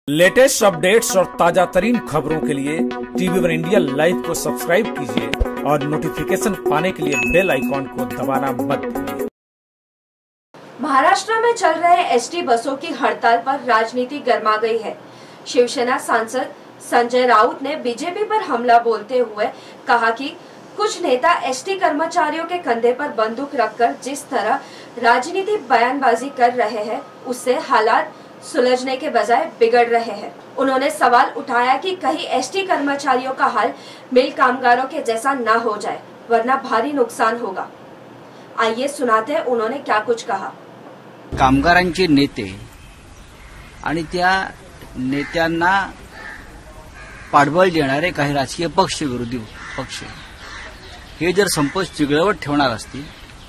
Latest updates और ताजा तरीन खबरों के लिए टीवी वन इंडिया लाइव को सब्सक्राइब कीजिए और नोटिफिकेशन पाने के लिए बेल आइकॉन को दबाना मत भूलिए। महाराष्ट्र में चल रहे एसटी बसों की हड़ताल पर राजनीति गर्मा गई है। शिवसेना सांसद संजय राउत ने बीजेपी पर हमला बोलते हुए कहा कि कुछ नेता एसटी कर्मचारियों के कंधे पर बंदूक रखकर जिस तरह राजनीतिक बयानबाजी कर रहे हैं, उससे हालात सुलझने के बजाय बिगड़ रहे हैं। उन्होंने सवाल उठाया कि कहीं एसटी कर्मचारियों का हाल मिल कामगारों के जैसा न हो जाए, वरना भारी नुकसान होगा। आइए सुनाते हैं उन्होंने क्या कुछ कहा। कामगारांचे नेते आणि त्या नेत्यांना पाठबळ देणारे काही राजकीय पक्ष, विरोधी पक्ष हे जर संप चिघळवत ठेवणार असतील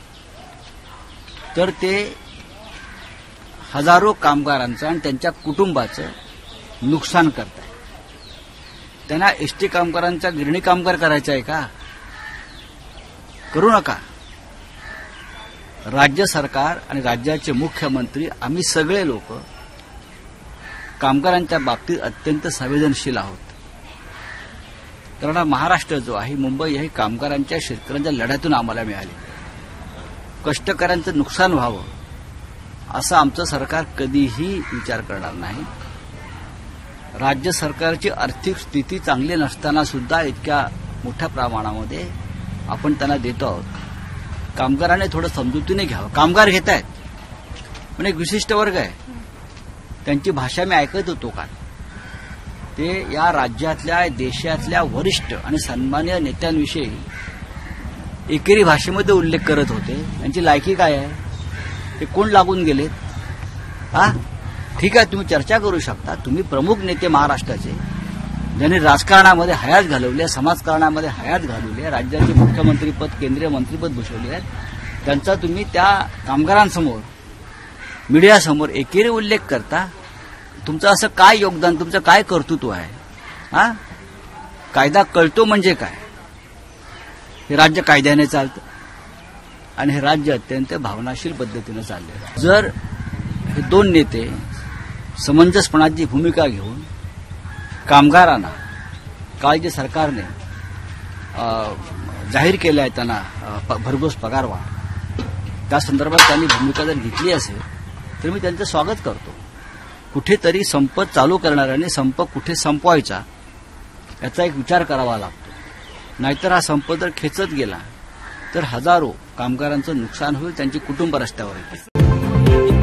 तर ते हजारो कामगारांचं आणि त्यांच्या कुटुंबाचं नुकसान करत आहे। त्यांना एसटी कामगारांचा गिरणी कामगार करायचा आहे का? करू नका। राज्य सरकार आणि राज्याचे मुख्यमंत्री आम्ही सगळे लोक कामगारांच्या बाबतीत अत्यंत संवेदनशील आहोत। कारण महाराष्ट्र जो आहे, मुंबई ही कामगारांच्या, शेतकऱ्यांच्या लढ्यातून आम्हाला मिळाली। कष्टकऱ्यांचं नुकसान व्हावं असं आमचं सरकार कधीही विचार करणार नाही। राज्य सरकारची आर्थिक स्थिती चांगली नसताना सुद्धा इतक्या मोठ्या प्रमाणामध्ये आपण त्यांना देतो आहोत। कामगारांनी थोडं समजुतीने घ्यावं। कामगार घेत आहेत, पण एक विशिष्ट वर्ग आहे, त्यांची भाषा मी ऐकत होतो का ते या राज्यातल्या, देशातल्या वरिष्ठ आणि सन्माननीय नेत्यांविषयी एकेरी भाषेमध्ये उल्लेख करत होते। त्यांची लायकी काय आहे, ते कोण लागून गेलेत? ठीक आहे, तुम्ही चर्चा करू शकता। तुम्ही प्रमुख नेते महाराष्ट्राचे, ज्यांनी राजकारणामध्ये हयात घालवली आहे, समाजकारणामध्ये हयात घालवली आहे, राज्याचे मुख्यमंत्रीपद, केंद्रीय मंत्रीपद भूषवले आहेत, त्यांचा तुम्ही त्या कामगारांसमोर, मीडियासमोर एकेरी उल्लेख करता। तुमचं असं काय योगदान, तुमचं काय कर्तृत्व आहे? कायदा कळतो म्हणजे काय? हे राज्य कायद्याने चालतं आणि हे राज्य अत्यंत भावनाशील पद्धतीने चालले। जर हे दोन नेते समंजसपणाची भूमिका घेऊन कामगारांना काल जे सरकारने जाहीर केलं आहे त्यांना भरघोस पगारवाढ, त्या संदर्भात त्यांनी भूमिका जर घेतली असेल तर मी त्यांचं स्वागत करतो। कुठेतरी संप चालू करणाऱ्यांनी संप कुठे संपवायचा याचा एक विचार करावा लागतो। नाहीतर हा संप जर खेचत गेला तर हजारो कामगारांचं नुकसान होईल, त्यांची कुटुंब रस्त्यावर येतील।